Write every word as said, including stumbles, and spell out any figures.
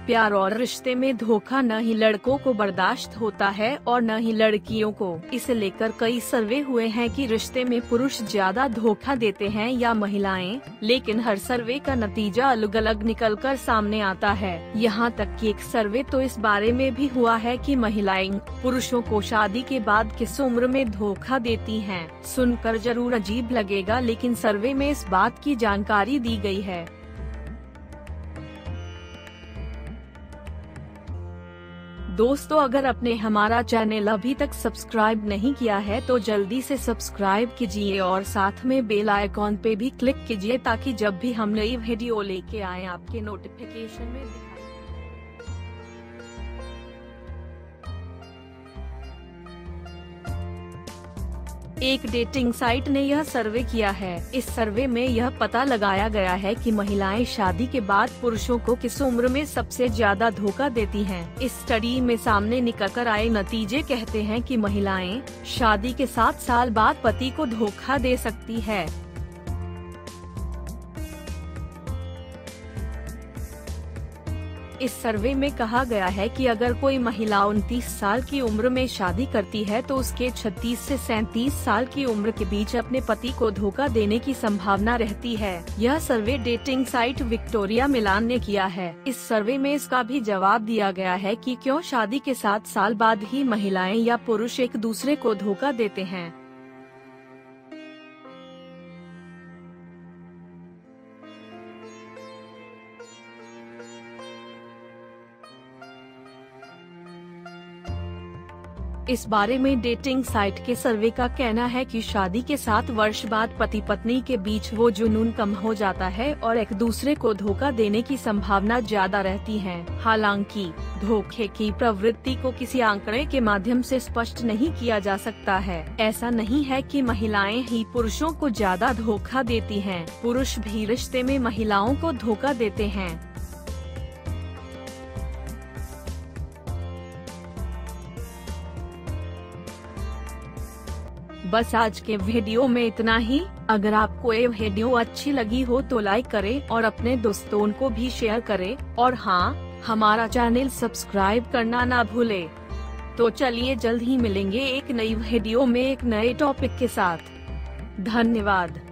प्यार और रिश्ते में धोखा न ही लड़कों को बर्दाश्त होता है और न ही लड़कियों को। इसे लेकर कई सर्वे हुए हैं कि रिश्ते में पुरुष ज्यादा धोखा देते हैं या महिलाएं, लेकिन हर सर्वे का नतीजा अलग अलग निकलकर सामने आता है। यहाँ तक कि एक सर्वे तो इस बारे में भी हुआ है कि महिलाएं पुरुषों को शादी के बाद किस उम्र में धोखा देती हैं। सुनकर जरूर अजीब लगेगा, लेकिन सर्वे में इस बात की जानकारी दी गई है। दोस्तों, अगर आपने हमारा चैनल अभी तक सब्सक्राइब नहीं किया है तो जल्दी से सब्सक्राइब कीजिए और साथ में बेल आइकॉन पे भी क्लिक कीजिए ताकि जब भी हम नई वीडियो लेके आए आपके नोटिफिकेशन में दिखाई। एक डेटिंग साइट ने यह सर्वे किया है। इस सर्वे में यह पता लगाया गया है कि महिलाएं शादी के बाद पुरुषों को किस उम्र में सबसे ज्यादा धोखा देती हैं। इस स्टडी में सामने निकलकर आए नतीजे कहते हैं कि महिलाएं शादी के सात साल बाद पति को धोखा दे सकती है। इस सर्वे में कहा गया है कि अगर कोई महिला उनतीस साल की उम्र में शादी करती है तो उसके छत्तीस से सैंतीस साल की उम्र के बीच अपने पति को धोखा देने की संभावना रहती है। यह survey dating site Victoria Milan ने किया है। इस सर्वे में इसका भी जवाब दिया गया है कि क्यों शादी के सात साल बाद ही महिलाएं या पुरुष एक दूसरे को धोखा देते हैं। इस बारे में डेटिंग साइट के सर्वे का कहना है कि शादी के सात वर्ष बाद पति पत्नी के बीच वो जुनून कम हो जाता है और एक दूसरे को धोखा देने की संभावना ज्यादा रहती है। हालांकि धोखे की प्रवृत्ति को किसी आंकड़े के माध्यम से स्पष्ट नहीं किया जा सकता है। ऐसा नहीं है कि महिलाएं ही पुरुषों को ज्यादा धोखा देती हैं, पुरुष भी रिश्ते में महिलाओं को धोखा देते हैं। बस आज के वीडियो में इतना ही। अगर आपको ये वीडियो अच्छी लगी हो तो लाइक करें और अपने दोस्तों को भी शेयर करें और हाँ, हमारा चैनल सब्सक्राइब करना ना भूले। तो चलिए जल्द ही मिलेंगे एक नई वीडियो में एक नए टॉपिक के साथ। धन्यवाद।